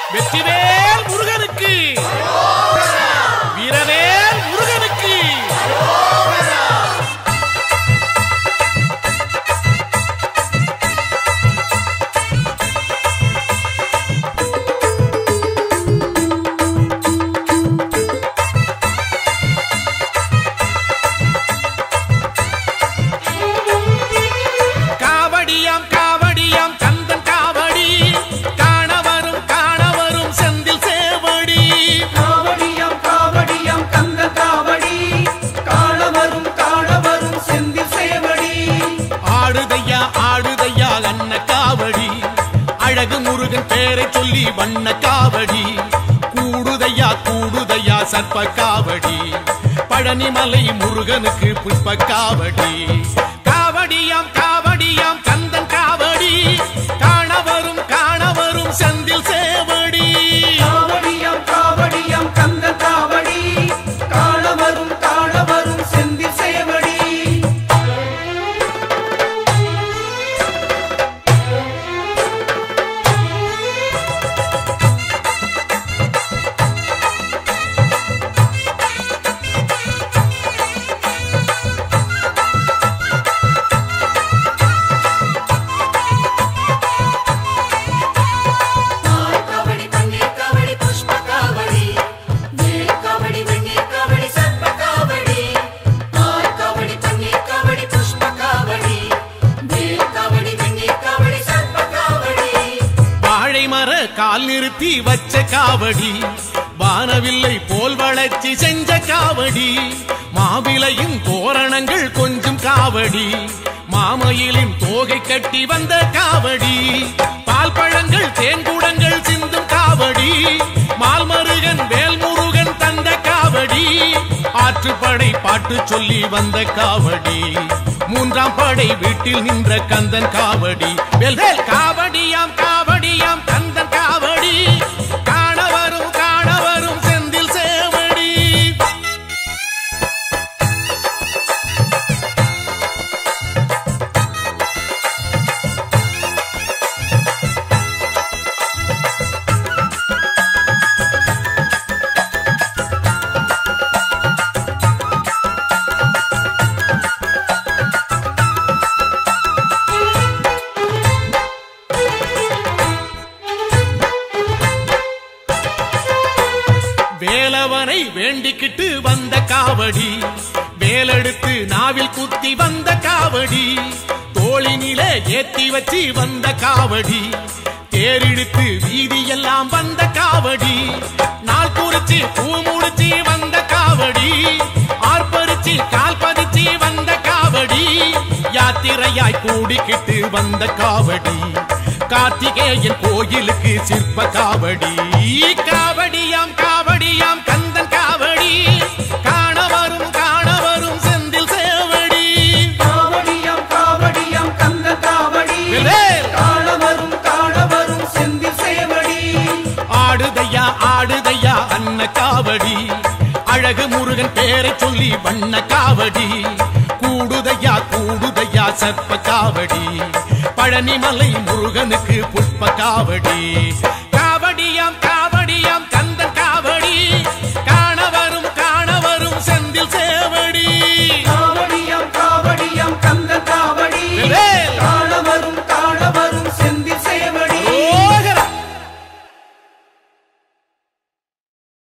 வெற்றிவேல் முருகனுக்கு, வீரவேல் முருகனுக்கு. காவடியாம் காவடியாம் கந்தன் காவடி, காண வரும் செந்தில் சேவடி. காவடியாம் காவடியாம் கந்தன் காவடி, காண வரும் செந்தில் சேவடி. ஆடுதையா ஆடுதையா அன்ன காவடி, அழகு முருகன் பேரை சொல்லி வண்ண காவடி. கூடுதையா சர்ப்ப காவடி, பழனிமலை முருகனுக்கு புஷ்ப காவடி. காவடியாம் காவடியாம் கந்தன் காவடி, காண வரும் செந்தில் சேவடி. காவடியாம் காவடியாம் கந்தன் காவடி, காண வரும் செந்தில் சேவடி. கால் நிறுத்தி வச்ச காவடி, வானவில்லை போல் வளர்ச்சி செஞ்ச காவடி. மாவிலையும் தோரணங்கள் கொஞ்சம் காவடி, மாமயிலின் தோகை கட்டி வந்த காவடி. பால் பழங்கள் தேன்கூடங்கள் சிந்தும் காவடி, மால்மருகன் வேல்முருகன் தந்த காவடி. ஆற்றுப்படை பாட்டு சொல்லி வந்த காவடி, மூன்றாம் படை வீட்டில் நின்ற கந்தன் காவடி. வேல் காவடியாம் காவடியாம் கந்தன் காவடி, காண வரும் செந்தில் சேவடி. வேலவனை வேண்டிக்கிட்டு வந்த காவடி, வேலெடுத்து நாவில் குத்தி வந்த காவடி. தோளினிலே ஏத்தி வச்சு வந்த காவடி, தேரிழுத்து வீதியெல்லாம் வந்த காவடி. நாள் குறிச்சி பூ முடிச்சு வந்த காவடி, ஆர்ப்பரிச்சு கால் பதிச்சு வந்த காவடி. யாத்திரையாய் கூடிக்கிட்டு வந்த காவடி, கார்த்திகேயன் கோயிலுக்கு சிற்ப காவடி. காவடியாம் காவடியாம் கந்தன் காவடி, காண வரும் செந்தில் சேவடி. காவடியாம் காவடியாம் கந்தன் காவடி, காண வரும் செந்தில் சேவடி. ஆடுதையா அன்ன காவடி, அழகு முருகன் பேரை சொல்லி வண்ண காவடி. கூடுதையா சர்ப்ப காவடி, பழனிமலை முருகனுக்கு புஷ்ப காவடி. காவடியாம்